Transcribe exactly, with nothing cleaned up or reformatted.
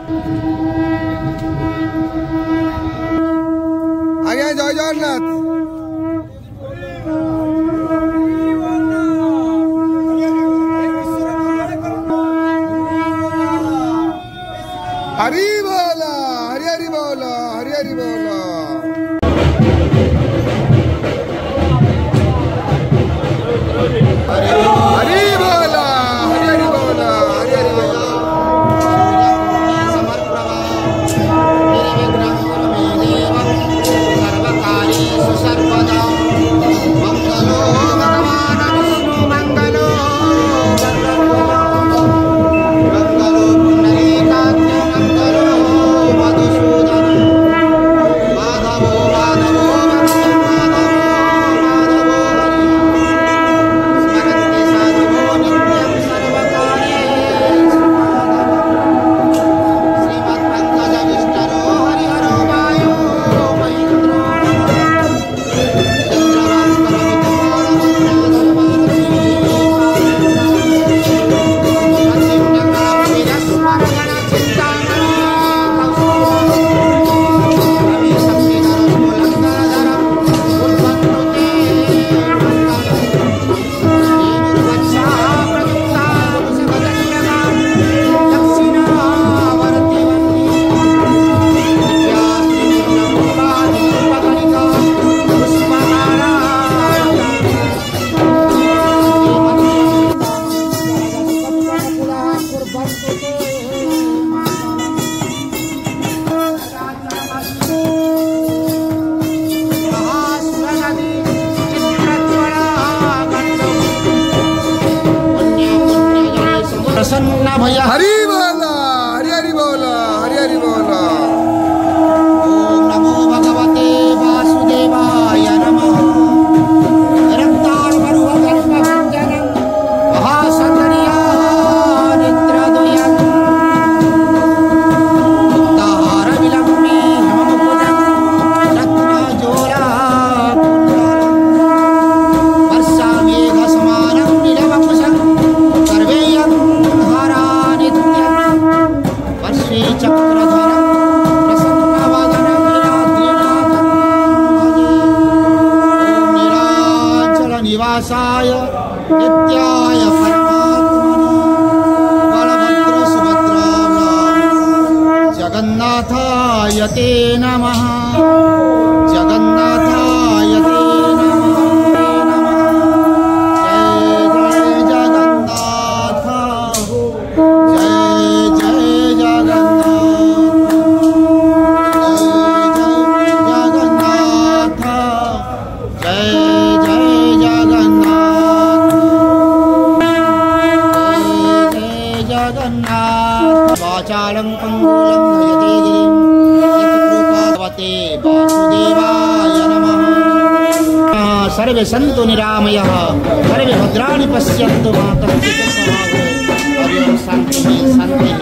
आगे जय जगन्नाथ। हरि बोला, हरि हरि बोला, हरि हरि बोला। हरि बोला, हरि हरि बोला, हरि हरि बोला। सर्वकार्येषु सर्वदा मंगलो भगवान् विष्णु मंगलो मंगलो पुंडरीकाक्ष मंगलो मधुसूदन माधवो माधवो माधवो माधवो हरि स्मरन्ति साधवो नित्यं सर्वकार्येषु श्रीमत्पङ्कजविष्टरो हरिहरो वायो महेन्द्रो प्रसन्न भैया। हरि बोला, हरि हरि बोला, हरि हरि बोला। ओम नमो भगवते वासुदेवाय नमः। रक्तार्मरुहकल्पभञ्जनं महासन्दर्यानिद्रद्वयं मुक्ताहारविलम्बे हेममुकुटं रत्नजोलाकुण्डलं वर्षामेघसमानं नीलवपुषं सर्वेयं चक्रधरं प्रसन्नवदनं नीलाद्रिनाथं भजे। ओम नीलाचलनिवासाय नित्याय परमात्मने बलभद्र सुभद्राभ्यां जगन्नाथाय ते नमः। जगन्नाथाय ते वाचालं पंगुलं नयते गिरिं यत्कृपावते वासुदेवाय नमः। सर्वे सन्तु निरामयः सर्वे भद्राणि पश्यन्तु मा कश्चित् दुःखभाग्। हरि ओम शान्तिः शान्तिः।